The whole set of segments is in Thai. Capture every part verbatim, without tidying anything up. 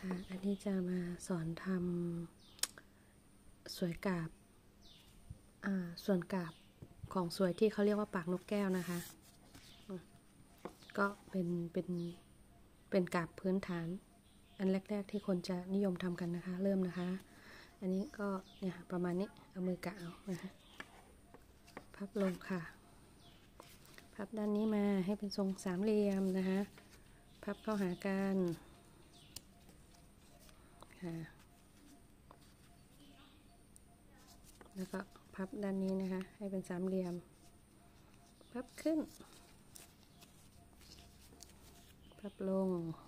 ค่ะอันนี้จะมาสอนทำสวยกาบส่วนกาบของสวยที่เขาเรียกว่าปากนกแก้วนะคะก็เป็นเป็นเป็นกาบพื้นฐานอันแรกๆที่คนจะนิยมทำกันนะคะเริ่มนะคะอันนี้ก็เนี่ยประมาณนี้เอามือกะเอานะคะพับลงค่ะพับด้านนี้มาให้เป็นทรงสามเหลี่ยมนะคะพับเข้าหากันค่ะแล้วก็พับด้านนี้นะคะให้เป็นสามเหลี่ยมพับขึ้นพับลง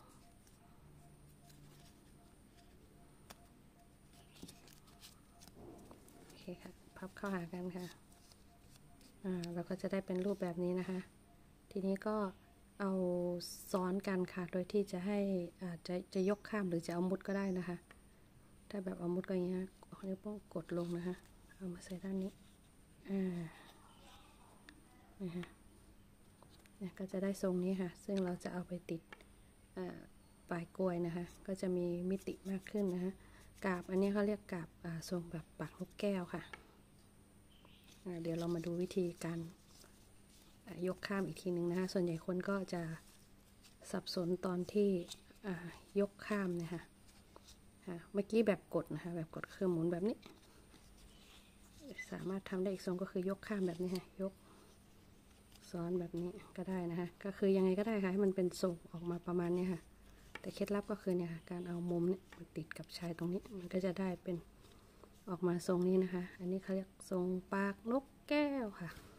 โอเคค่ะพับเข้าหากันค่ะอ่าเราก็จะได้เป็นรูปแบบนี้นะคะทีนี้ก็เอาซ้อนกันค่ะโดยที่จะให้อ่าจะจะยกข้ามหรือจะเอามุดก็ได้นะคะถ้าแบบเอามุดก็อย่างเงี้ยนิ้วโป้งกดลงนะคะเอามาใส่ด้านนี้อ่านะคะเนี่ยก็จะได้ทรงนี้ค่ะซึ่งเราจะเอาไปติดปลายกล้วยนะคะก็จะมีมิติมากขึ้นนะคะกาบอันนี้เขาเรียกกาบทรงแบบปากนกแก้วค่ะเดี๋ยวเรามาดูวิธีการยกข้ามอีกทีหนึ่งนะคะส่วนใหญ่คนก็จะสับสนตอนที่ยกข้ามนะคะเมื่อกี้แบบกดนะคะแบบกดคือหมุนแบบนี้สามารถทำได้อีกทรงก็คือยกข้ามแบบนี้ค่ะยกซ้อนแบบนี้ก็ได้นะคะก็คือยังไงก็ได้ค่ะให้มันเป็นทรงออกมาประมาณนี้ค่ะแต่เคล็ดลับก็คือเนี่ยค่ะการเอามุมเนี่ยมาติดกับชายตรงนี้มันก็จะได้เป็นออกมาทรงนี้นะคะอันนี้เขาเรียกทรงปากนกแก้วค่ะ